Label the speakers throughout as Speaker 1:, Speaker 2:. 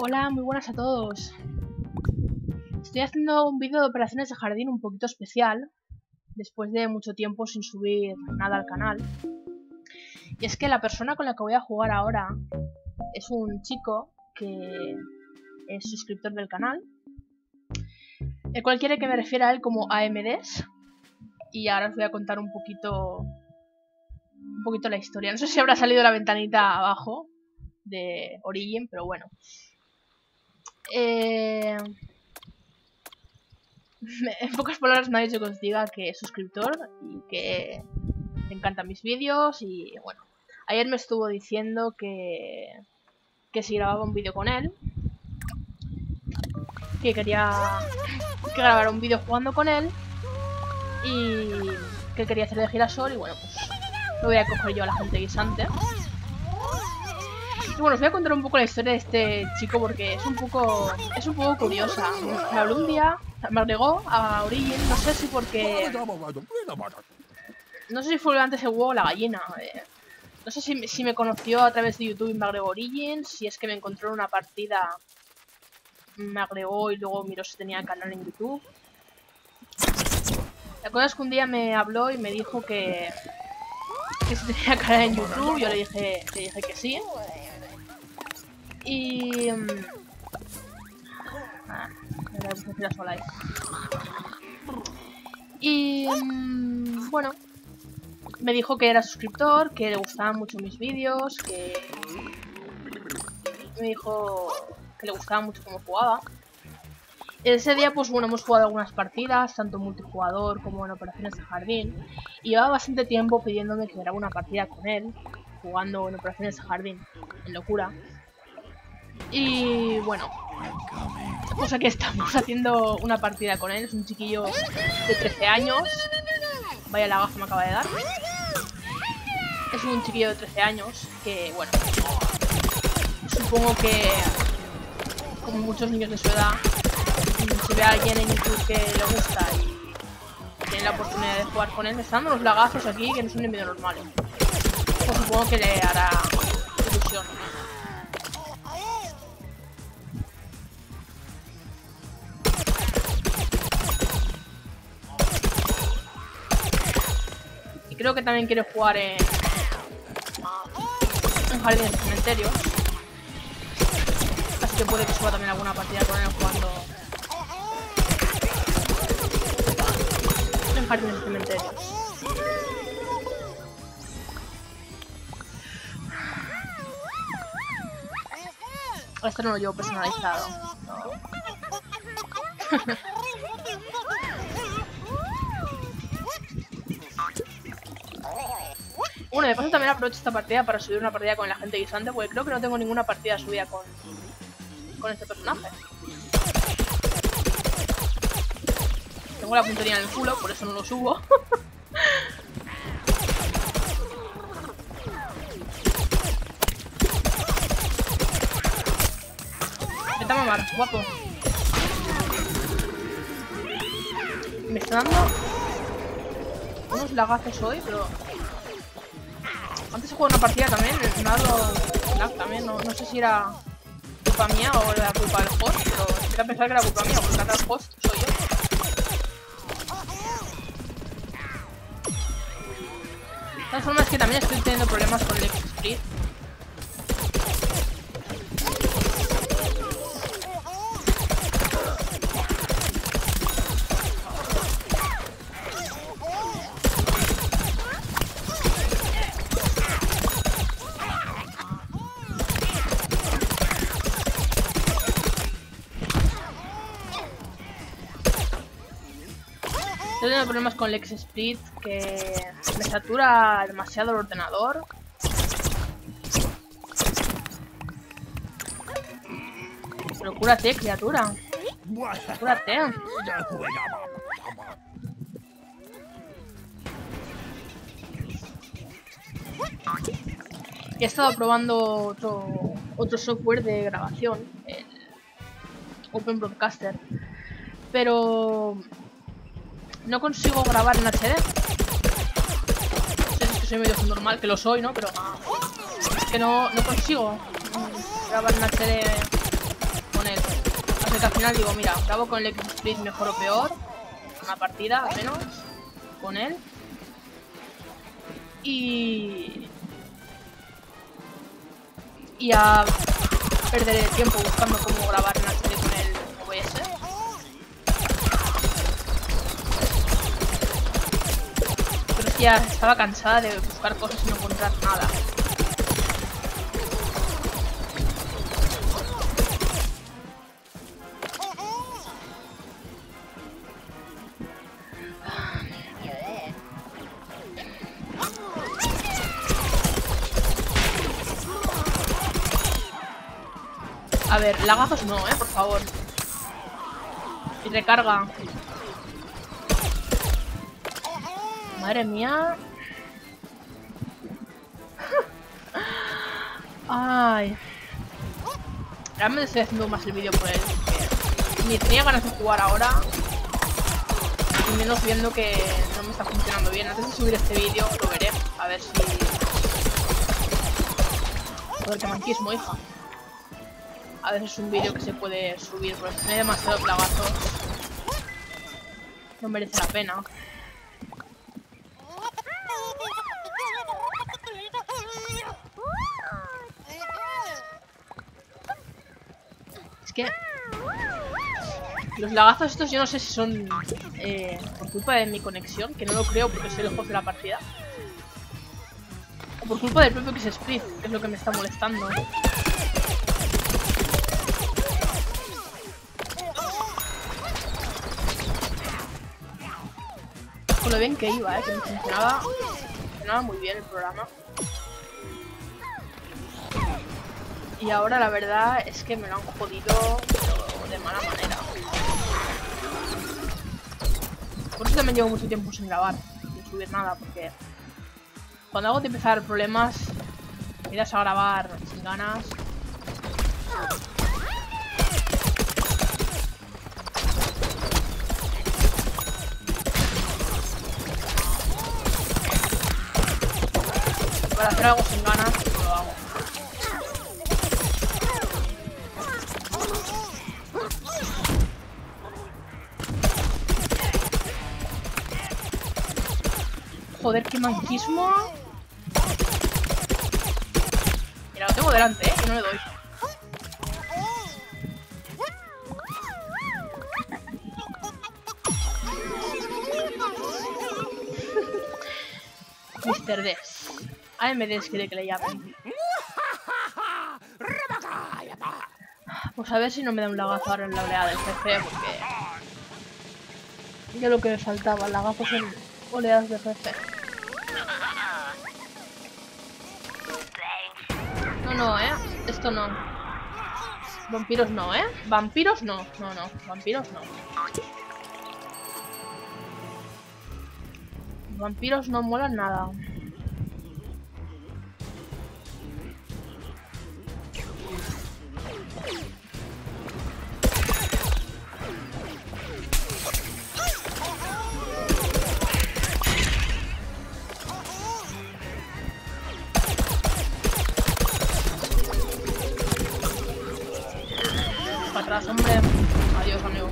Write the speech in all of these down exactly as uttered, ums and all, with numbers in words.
Speaker 1: Hola, muy buenas a todos. Estoy haciendo un vídeo de operaciones de jardín un poquito especial, después de mucho tiempo sin subir nada al canal. Y es que la persona con la que voy a jugar ahora es un chico que es suscriptor del canal, el cual quiere que me refiera a él como A M Ds. Y ahora os voy a contar un poquito, un poquito la historia. No sé si habrá salido la ventanita abajo de Origin, pero bueno. Eh... En pocas palabras me ha dicho que os diga que es suscriptor y que le encantan mis vídeos. Y bueno, ayer me estuvo diciendo que, que si grababa un vídeo con él, que quería que grabara un vídeo jugando con él y que quería hacer de girasol. Y bueno, pues lo voy a coger yo a la gente guisante. Y bueno, os voy a contar un poco la historia de este chico porque es un poco es un poco curiosa. Me habló un día, me agregó a Origin, no sé si porque... No sé si fue antes el huevo o la gallina. Eh, no sé si, si me conoció a través de YouTube y me agregó Origin, si es que me encontró en una partida, me agregó y luego miró si tenía canal en YouTube. La cosa es que un día me habló y me dijo que, que si tenía canal en YouTube. Yo le dije, le dije que sí. Y... Ah, me la sola ahí. Y... Bueno, me dijo que era suscriptor, que le gustaban mucho mis vídeos, que... Me dijo que le gustaba mucho cómo jugaba. Ese día, pues bueno, hemos jugado algunas partidas, tanto multijugador como en operaciones de jardín. Y llevaba bastante tiempo pidiéndome que grabara una partida con él, jugando en operaciones de jardín, en locura. Y bueno, pues aquí estamos haciendo una partida con él. Es un chiquillo de trece años. Vaya la gafa me acaba de dar. Es un chiquillo de trece años que, bueno, supongo que, como muchos niños de su edad, si ve a alguien en YouTube que le gusta y tiene la oportunidad de jugar con él, me están dando unos lagazos aquí que no son ni medio normales. Pues supongo que le hará ilusión. Y creo que también quiere jugar en, en jardines de cementerio. Así que puede que suba también alguna partida con él jugando en jardines de cementerio. Esto no lo llevo personalizado. No. Bueno, de paso también aprovecho esta partida para subir una partida con la gente guisante, porque creo que no tengo ninguna partida subida con, con este personaje. Tengo la puntería en el culo, por eso no lo subo. Vete a mamar, guapo. Me está dando unos lagazos hoy, pero... Antes he jugado una partida también, me ha dado lag también, no, no sé si era culpa mía o era culpa del host, pero empecé a pensar que era culpa mía, porque acá el host soy yo. De todas formas, es que también estoy teniendo problemas con el X-Split. Estoy teniendo problemas con el X-Split, que me satura demasiado el ordenador. Pero cúrate, criatura. Cúrate. He estado probando otro, otro software de grabación, el Open Broadcaster, pero no consigo grabar en H D. No sé si es que soy medio normal, que lo soy, ¿no? Pero es que no, no consigo grabar en H D sé que al final digo, mira, acabo con el X-Split mejor o peor. Una partida, al menos. Con él. Y... Y a perder el tiempo buscando cómo grabar en H D con el O B S. Pero es que ya estaba cansada de buscar cosas y no encontrar nada. A ver, lagazos no, eh, por favor. Y recarga. Madre mía. Ay. Realmente estoy haciendo más el vídeo por él. Ni tenía ganas de jugar ahora. Y menos viendo que no me está funcionando bien. Antes de subir este vídeo lo veré. A ver si... Joder, qué manquismo, hija. A veces es un vídeo que se puede subir, pero si no hay demasiados lagazos no merece la pena. Es que los lagazos estos yo no sé si son eh, por culpa de mi conexión, que no lo creo porque estoy lejos de la partida, o por culpa del propio X-Split, que es lo que me está molestando. Con lo bien que iba, eh, que me funcionaba, funcionaba muy bien el programa. Y ahora la verdad es que me lo han jodido, pero de mala manera. Por eso también llevo mucho tiempo sin grabar, sin subir nada, porque cuando hago de empezar problemas, miras a grabar sin ganas. Para hacer algo sin ganas, no lo hago. Joder, qué manquismo. Mira, lo tengo delante, eh, y no le doy. mister Des. A M D quiere que le llamen. Pues a ver si no me da un lagazo ahora en la oleada del P C, porque ya lo que me faltaba, lagazos en oleadas de P C. No, no, eh. Esto no. Vampiros no, eh. Vampiros no. No, no. Vampiros no. Vampiros no molan nada. Para atrás, hombre. Adiós, amigo.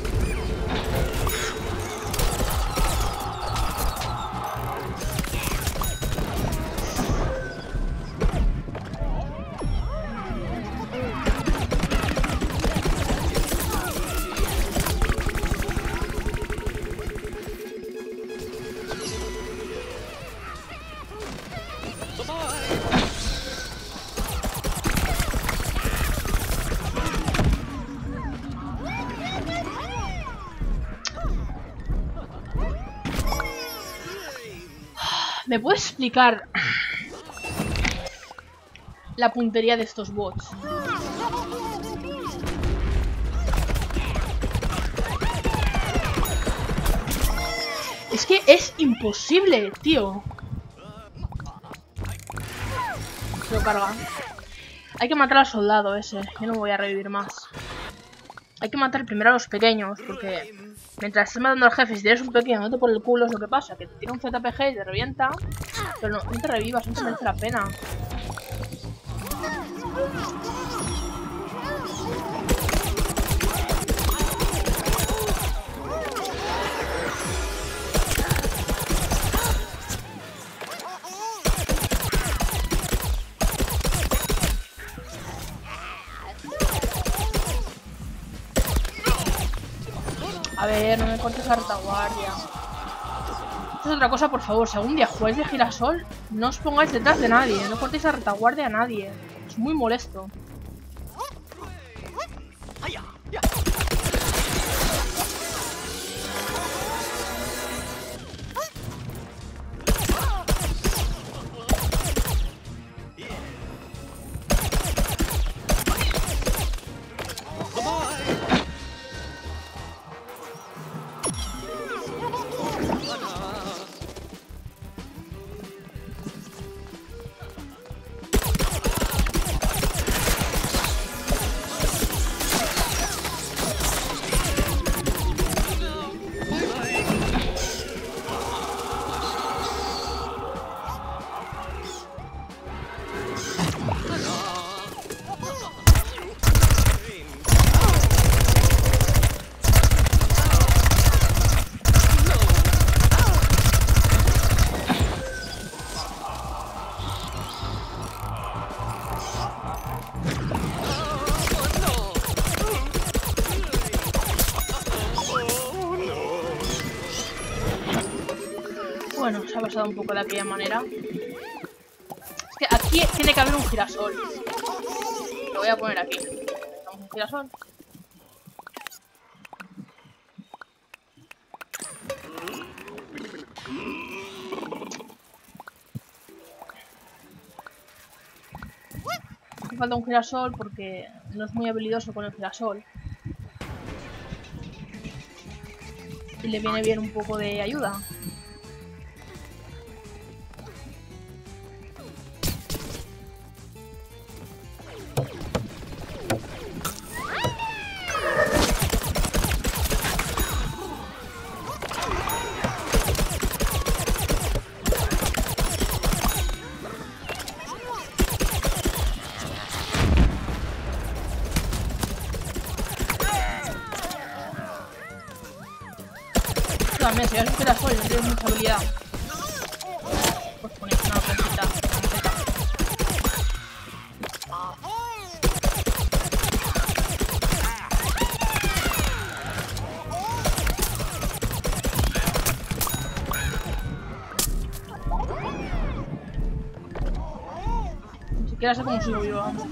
Speaker 1: ¿Me puedes explicar la puntería de estos bots? Es que es imposible, tío. Se lo carga. Hay que matar al soldado ese. Yo no voy a revivir más. Hay que matar primero a los pequeños, porque mientras estés matando al jefe, si tienes un pequeño no te por el culo, es lo que pasa, que te tira un Z P G y te revienta, pero no, no te revivas, no te merece la pena. A ver, no me cortes la retaguardia. Esto es otra cosa, por favor. Si algún día jugáis de girasol, no os pongáis detrás de nadie. No cortéis la retaguardia a nadie. Es muy molesto. Bueno, se ha pasado un poco de aquella manera. Es que aquí tiene que haber un girasol. Lo voy a poner aquí. Vamos, un girasol. Me falta un girasol porque no es muy habilidoso con el girasol. Y le viene bien un poco de ayuda. También, si vas a un girasol y no tienes mucha habilidad, pues ponéis una plantita completa. Ni siquiera sé cómo sigo vivo, vamos.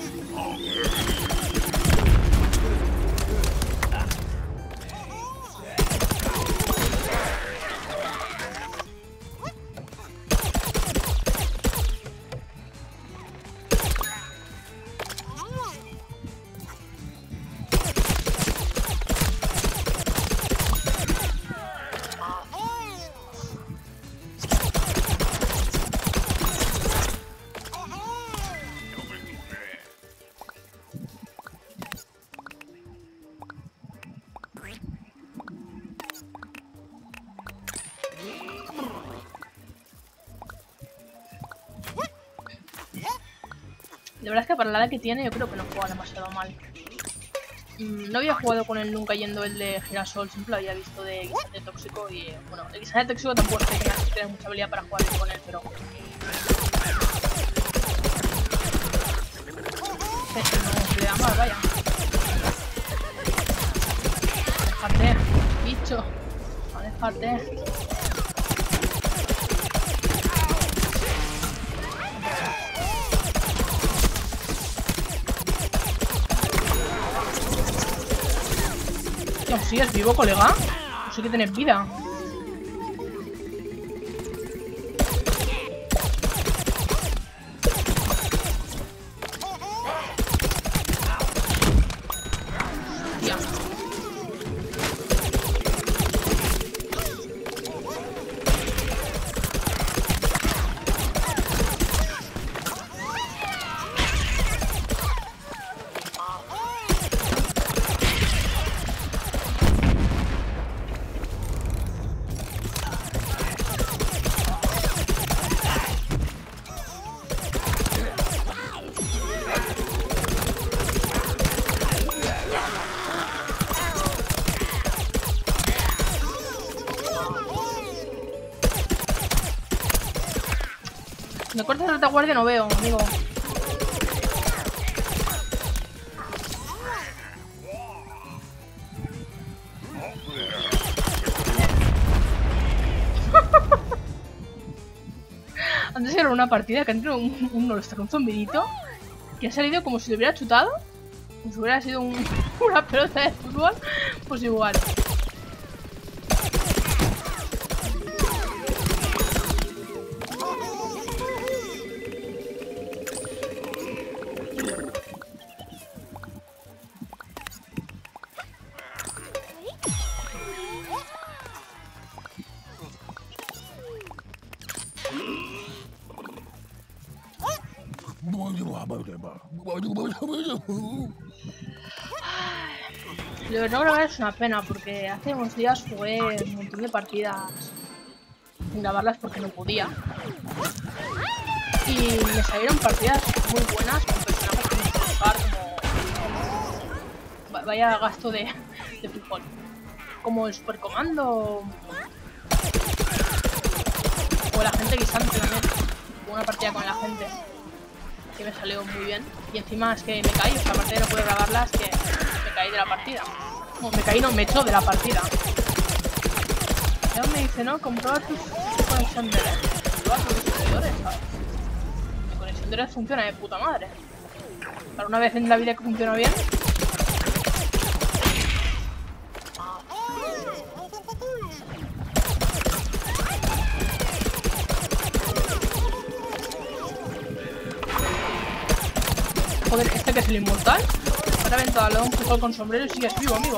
Speaker 1: La verdad es que para la edad que tiene yo creo que no juega demasiado mal. Mm, no había jugado con él nunca yendo el de girasol, siempre lo había visto de guisante tóxico y bueno, el guisante tóxico tampoco es que tengas que tener mucha habilidad para jugar con él, pero... Este no se le da mal, vaya. Aléjate, bicho. Aléjate. ¿Sigues vivo, colega? No sé que tenés vida. Ya. Me cortas la retaguardia, no veo, amigo. en una partida que ha entrado un, un, un, un zombidito que ha salido como si lo hubiera chutado. Como si hubiera sido un, una pelota de fútbol. Pues igual. Lo de no grabar es una pena porque hace unos días jugué un montón de partidas sin grabarlas porque no podía. Y me salieron partidas muy buenas con personajes que me puedo jugar como... Vaya gasto de, de fútbol. Como el Supercomando o la gente guisante también. Una partida con la gente que me salió muy bien. Y encima es que me caí, o sea, aparte de no poder grabarlas, que me caí de la partida. No, me caí, no, me echó de la partida. Ya me dice, no, comprueba tus conexión de red. Comprueba tus servidores, ¿sabes? Mi conexión de red funciona de puta madre. Para una vez en la vida que funciona bien. Joder, este que es el inmortal. Ahora aventado a un fútbol con sombrero y sigues vivo, amigo.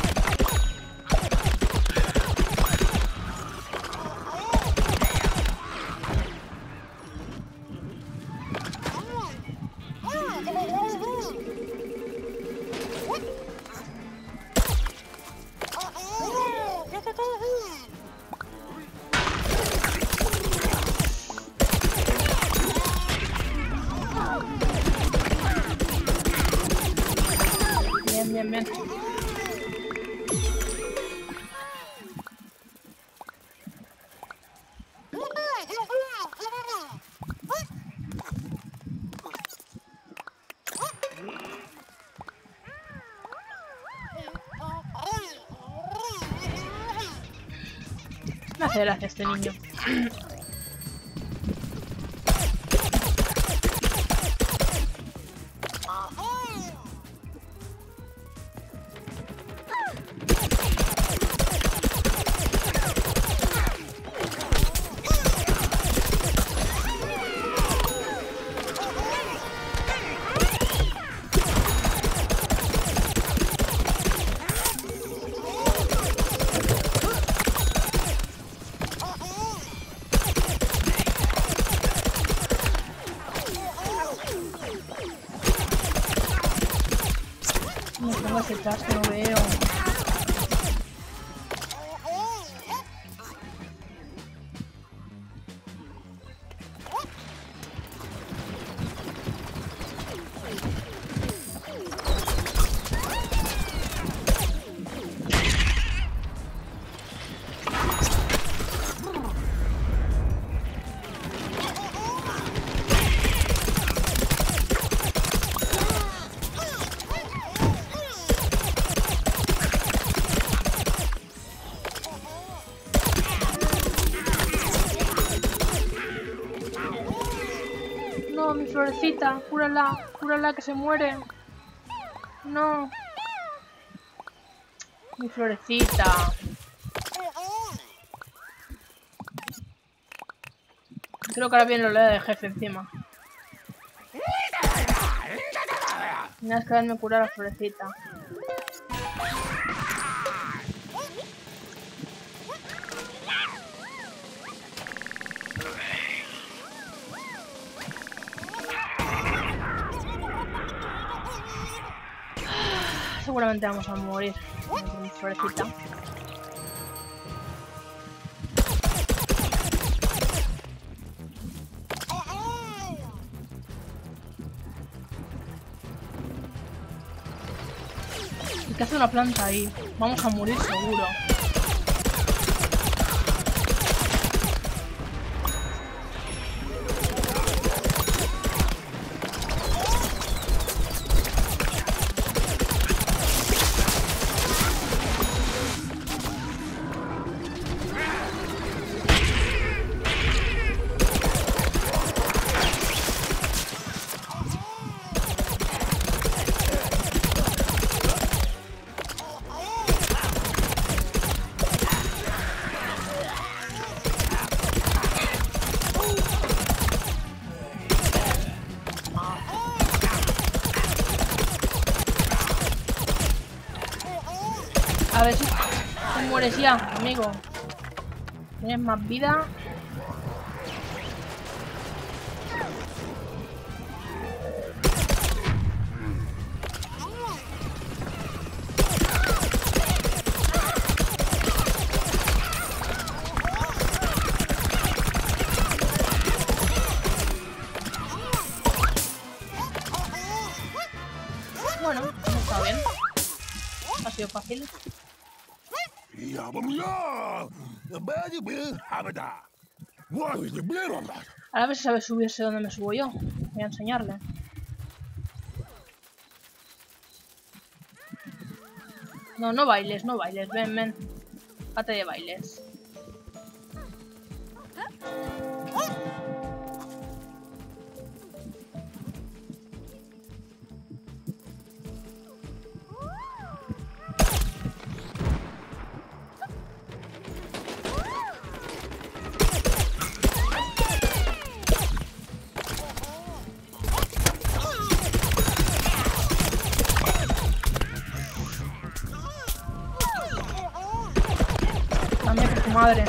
Speaker 1: Bien, bien, bien. Me hace gracia este niño. Me pongo hacia atrás que no veo. No, mi florecita, cúrala, cúrala que se muere. No. Mi florecita. Creo que ahora viene la de jefe encima. Tienes que darme curar a la florecita. Seguramente vamos a morir con mi florecita. ¿Y qué hace una planta ahí? Vamos a morir seguro. A ver si te mueres ya, amigo. Tienes más vida. Bueno, no está bien. Ha sido fácil. Ahora a ver si sabe subirse donde me subo yo. Voy a enseñarle. No, no bailes, no bailes. Ven, ven. Pate de bailes. Anda por tu madre.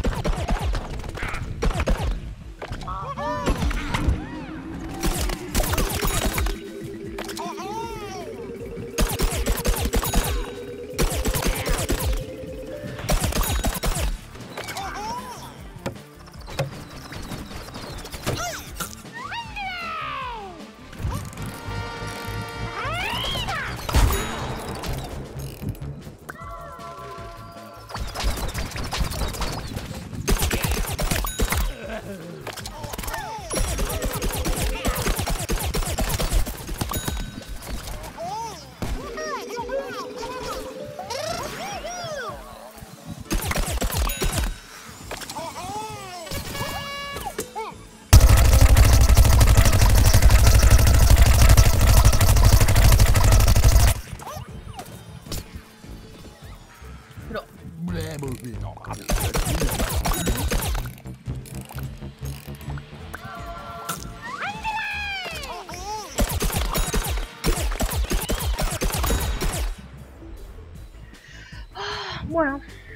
Speaker 1: Bueno.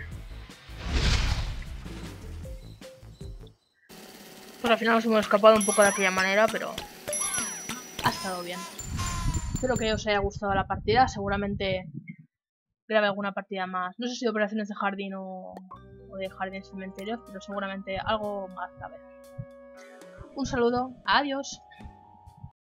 Speaker 1: Pues al final nos hemos escapado un poco de aquella manera, pero ha estado bien. Espero que os haya gustado la partida. Seguramente grabe alguna partida más. No sé si de operaciones de jardín o, o de jardín cementerio, pero seguramente algo más grabe. Un saludo. Adiós.